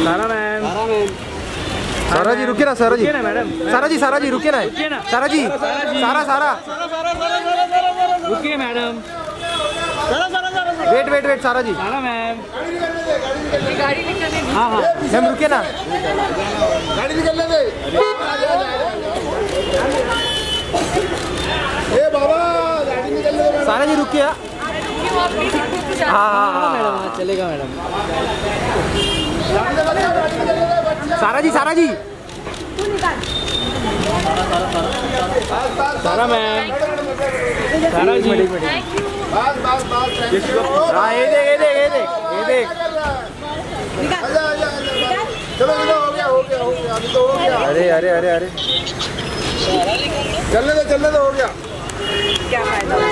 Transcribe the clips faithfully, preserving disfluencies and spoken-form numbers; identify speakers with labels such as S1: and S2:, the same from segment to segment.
S1: सारा मैम,
S2: सारा जी रुकिए ना, सारा जी,
S1: मैडम,
S2: सारा जी, सारा जी रुकिए ना, सारा जी, सारा सारा
S1: रुकिए मैडम,
S2: वेट वेट वेट, सारा जी,
S1: सारा मैम,
S3: गाड़ी निकलने
S1: हाँ हाँ
S2: मैम रुकिए ना,
S4: गाड़ी निकलने दे। ए बाबा गाड़ी निकलने दे।
S2: सारा जी रुकिए। हाँ हाँ हाँ
S1: मैडम, चलेगा मैडम।
S2: सारा जी, सारा जी,
S1: सारा मैम, सारा जी,
S4: बस बस बस।
S2: हाँ ये देख, ये देख, ये देख, ये देख।
S4: आजा आजा आजा। चलो चलो हो गया हो गया हो गया, अभी तो हो गया।
S2: अरे अरे अरे अरे,
S4: चलने दे चलने दे, हो गया।
S3: क्या फायदा।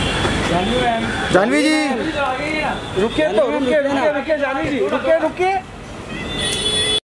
S2: जानवी जी
S1: रुकिए तो रुकिए रुकिए रुकिए जानवी जी, रुकिए रुकिए।